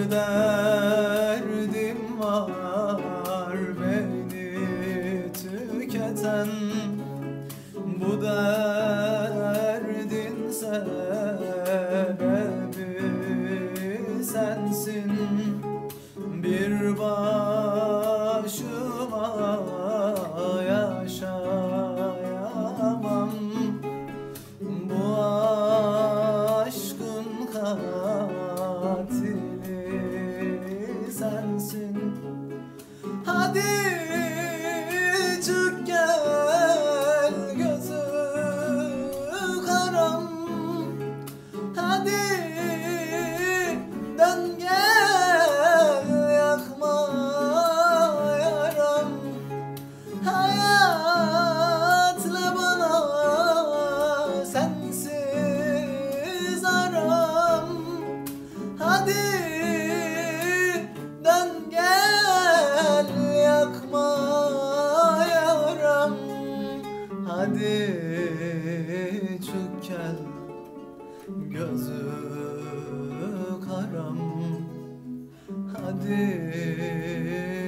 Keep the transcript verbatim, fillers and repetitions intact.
derdim var beni tüketen, bu derdin sebebi sensin. Bir başıma yaşayamam, bu aşkın katili sensin. Hadi çık gel gözü karam, hadi dön gel yakma yaram. Hayatla bana sensiz aram, hadi dön gel yakma yaram. Hadi çık gel gözü karam, hadi